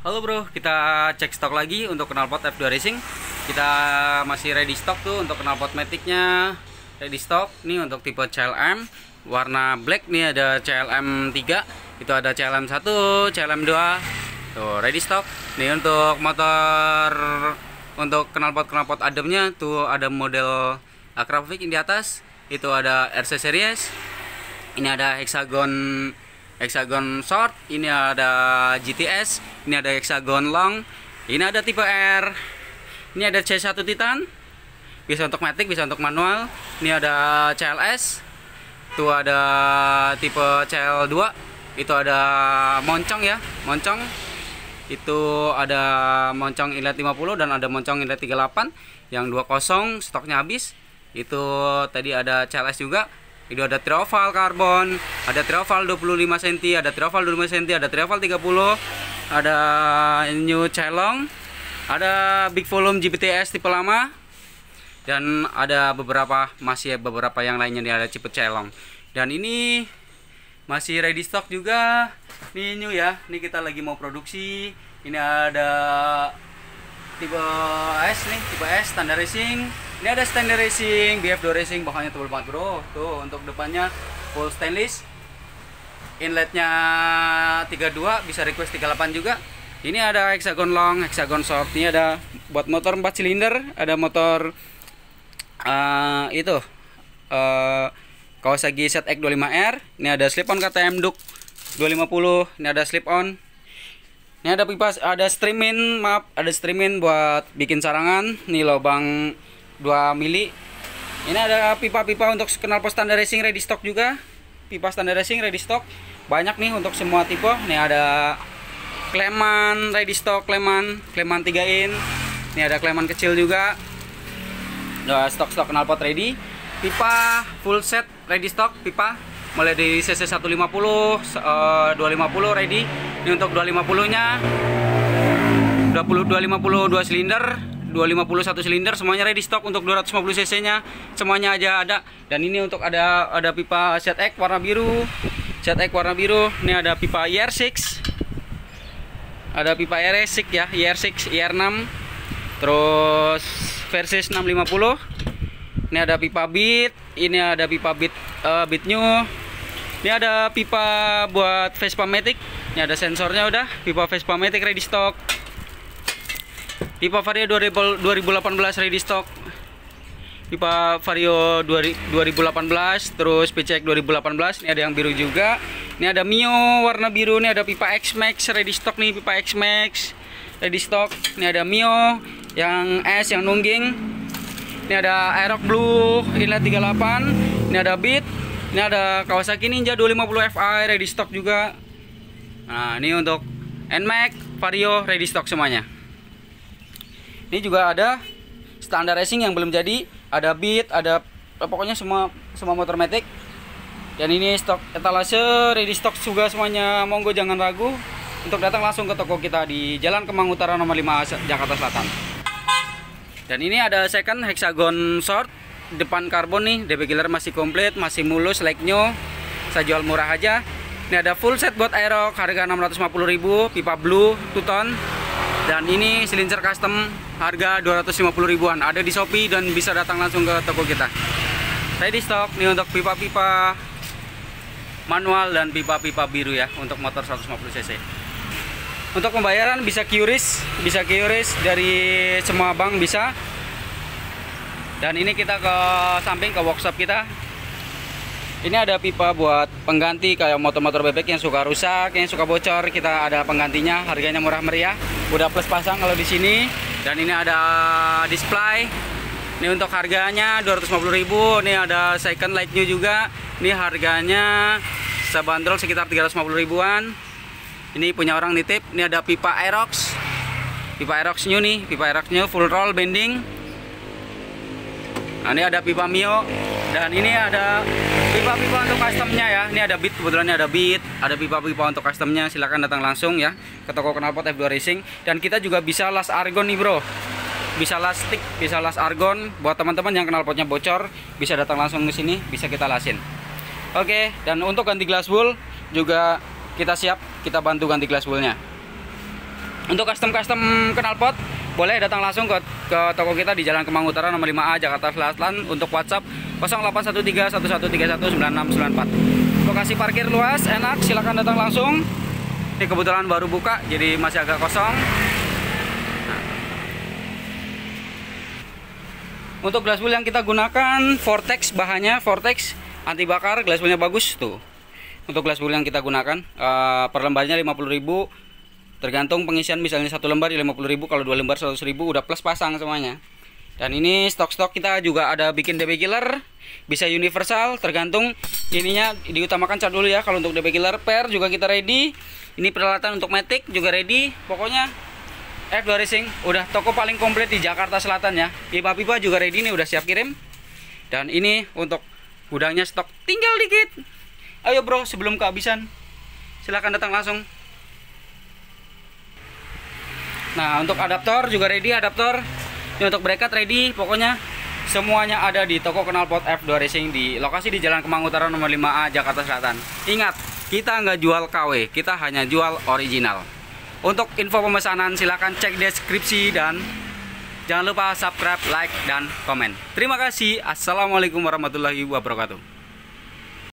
Halo bro, kita cek stok lagi untuk knalpot F2 Racing. Kita masih ready stock tuh untuk knalpot maticnya. Ready stock nih untuk tipe CLM warna black nih, ada CLM 3, itu ada CLM 1, CLM 2. Tuh ready stock. Nih untuk motor, untuk knalpot ademnya tuh ada model Akrapovic di atas. Itu ada RC series. Ini ada hexagon short, ini ada GTS, ini ada hexagon long, ini ada tipe R, ini ada C1 Titan, bisa untuk matic, bisa untuk manual. Ini ada CLS, tuh ada tipe CL2, itu ada moncong ya, moncong itu ada moncong inlet 50 dan ada moncong inlet 38 yang 20 stoknya habis. Itu tadi ada CLS juga. Itu ada trioval karbon, ada trioval 25 cm, ada trioval 25 cm, ada trioval 30, ada new celong, ada big volume GPTS tipe lama, dan ada masih beberapa yang lainnya nih, ada tipe celong. Dan ini masih ready stock juga. Ini new ya, ini kita lagi mau produksi. Ini ada tipe S nih, tipe S standar racing. Ini ada standard racing, BF2 racing, bahannya tebal banget bro. Tuh untuk depannya full stainless. Inletnya 32, bisa request 38 juga. Ini ada hexagon long, hexagon short. Ini ada buat motor 4 silinder, ada motor Kawasaki ZX25R. Ini ada slip on KTM Duke 250. Ini ada slip on. Ini ada pipa, ada streamin, maaf, ada streamin buat bikin sarangan. Ini lubang 2 mili. Ini ada pipa-pipa untuk knalpot standar racing ready stock juga. Pipa standar racing ready stock banyak nih untuk semua tipe. Nih ada kleman ready stock, kleman 3 in. Ini ada kleman kecil juga. Udah stok knalpot ready. Pipa full set ready stock, pipa mulai dari CC 150, 250 ready. Ini untuk 250 nya 250 2 silinder, 250 1 silinder, semuanya ready stock. Untuk 250 cc nya semuanya aja ada. Dan ini untuk ada pipa ZX warna biru, ZX warna biru. Ini ada pipa IR6, ada pipa IR6 ya, IR6 IR6, terus versi 650. Ini ada pipa beat, ini ada pipa beat new. Ini ada pipa buat Vespa Matic. Ini ada sensornya udah, pipa Vespa Matic ready stock. Pipa Vario 2018 ready stock. Pipa Vario 2018, terus PCX 2018. Ini ada yang biru juga. Ini ada Mio warna biru. Ini ada pipa X-Max ready stock nih, pipa X-Max ready stock. Ini ada Mio yang S yang nungging. Ini ada Aerox Blue inlet 38. Ini ada Beat. Ini ada Kawasaki Ninja 250 Fi ready stock juga. Nah, ini untuk NMAX, Vario ready stock semuanya. Ini juga ada standar racing yang belum jadi, ada Beat, ada pokoknya semua motor matic. Dan ini stok etalase ready stock juga semuanya. Monggo jangan ragu untuk datang langsung ke toko kita di Jalan Kemang Utara nomor 5 Jakarta Selatan. Dan ini ada second hexagon short depan karbon nih, DB killer masih komplit, masih mulus like new. Saya jual murah aja. Ini ada full set buat Aerox, harga 650.000, pipa blue 2 ton. Dan ini silinder custom, harga 250 ribuan. Ada di Shopee dan bisa datang langsung ke toko kita. Ready stock nih untuk pipa-pipa manual dan pipa-pipa biru ya, untuk motor 150 cc. Untuk pembayaran bisa QRIS dari semua bank bisa. Dan ini kita ke samping ke workshop kita. Ini ada pipa buat pengganti kayak motor-motor bebek yang suka rusak, yang suka bocor. Kita ada penggantinya, harganya murah meriah. Udah plus pasang kalau di sini. Dan ini ada display. Ini untuk harganya 250.000. Ini ada second light new juga. Ini harganya sebanderol sekitar 350 ribuan. Ini punya orang nitip. Ini ada pipa Aerox. Pipa Aerox new nih, pipa Aerox new full roll bending. Nah, ini ada pipa Mio. Dan ini ada pipa-pipa untuk customnya ya. Ini ada Beat, kebetulan ada Beat, ada pipa-pipa untuk customnya. Silahkan datang langsung ya ke toko knalpot F2 Racing. Dan kita juga bisa las argon nih bro, bisa las stick, bisa las argon. Buat teman-teman yang knalpotnya bocor, bisa datang langsung ke sini, bisa kita lasin. Oke, dan untuk ganti glass wool juga kita siap, kita bantu ganti glass woolnya. Untuk custom knalpot boleh datang langsung ke toko kita di Jalan Kemang Utara nomor 5A Jakarta Selatan. Untuk WhatsApp 081311319694. Lokasi parkir luas, enak, silakan datang langsung. Ini kebetulan baru buka jadi masih agak kosong. Untuk glass wheel yang kita gunakan Vortex, bahannya Vortex anti bakar, glass wheelnya bagus tuh. Untuk glass wheel yang kita gunakan per lembarnya 50.000. Tergantung pengisian, misalnya 1 lembar di 50.000, kalau 2 lembar 100.000, udah plus pasang semuanya. Dan ini stok-stok kita juga ada bikin DB killer, bisa universal, tergantung ininya. Diutamakan cat dulu ya. Kalau untuk DB killer per juga kita ready. Ini peralatan untuk matic juga ready. Pokoknya F2 Racing udah toko paling komplit di Jakarta Selatan ya. Pipa-pipa juga ready nih, udah siap kirim. Dan ini untuk gudangnya stok tinggal dikit. Ayo bro, sebelum kehabisan silahkan datang langsung. Nah, untuk adaptor juga ready, adaptor. Ini untuk bracket ready. Pokoknya semuanya ada di toko knalpot F2 Racing di lokasi di Jalan Kemang Utara nomor 5A Jakarta Selatan. Ingat, kita nggak jual KW, kita hanya jual original. Untuk info pemesanan silahkan cek deskripsi dan jangan lupa subscribe, like, dan komen. Terima kasih. Assalamualaikum warahmatullahi wabarakatuh.